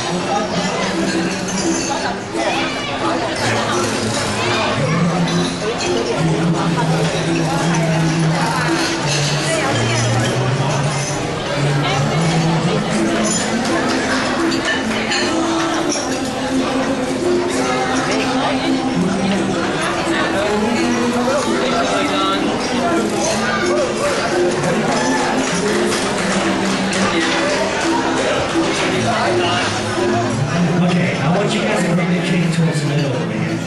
Okay, I want you guys to bring the cake towards the middle over here.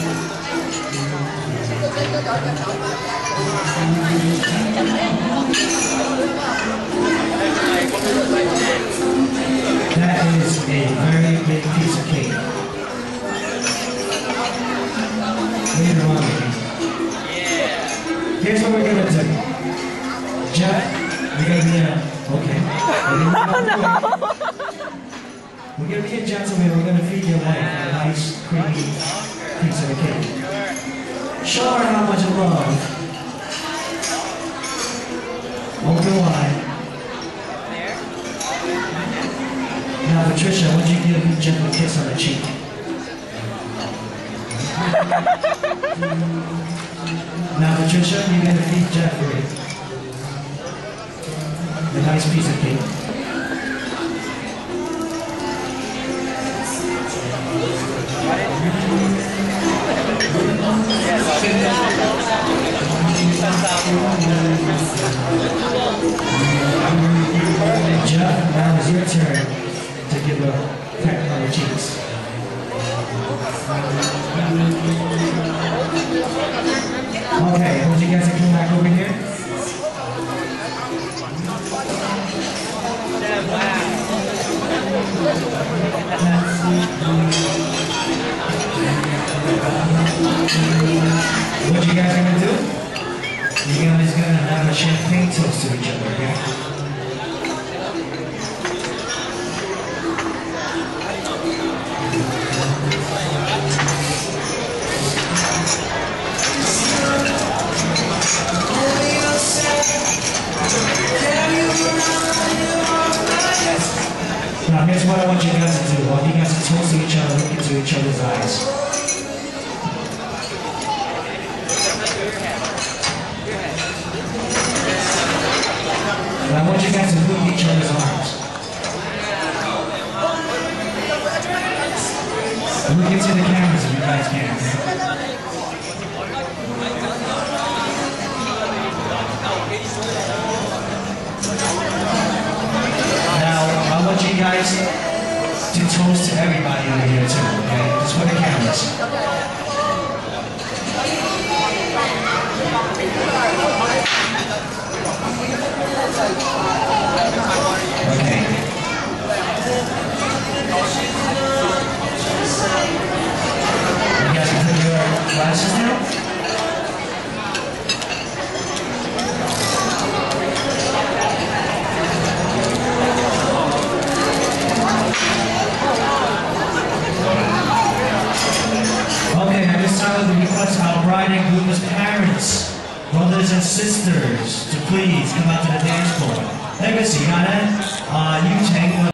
That is a very big piece of cake. Later on, here's what we're gonna do. Jeff, we're gonna be okay. We're going to be a gentleman, we're going to feed your wife a nice, creamy piece of the cake. Show her how much love. Open wide. Now, Patricia, would you give Jeff a kiss on the cheek? Now, Patricia, you're going to feed Jeffrey a nice piece of cake. Jeff, now it's your turn to give a peck on the cheeks. Okay, I want you guys to come back over here. What you guys gonna do? You guys gonna have a champagne toast to each other, okay? Now here's what I want you guys to do. I want you guys to toast to each other, look into each other's eyes. And I want you guys to move each other's arms. Look into the cameras if you guys can. Now, I want you guys to toast to everybody over here too, okay? Just for the cameras. Okay. You guys can put your glasses down. Okay, at this time we request our bride and groom's parents, brothers and sisters, to please come out to the dance floor. Legacy, Hannah, you take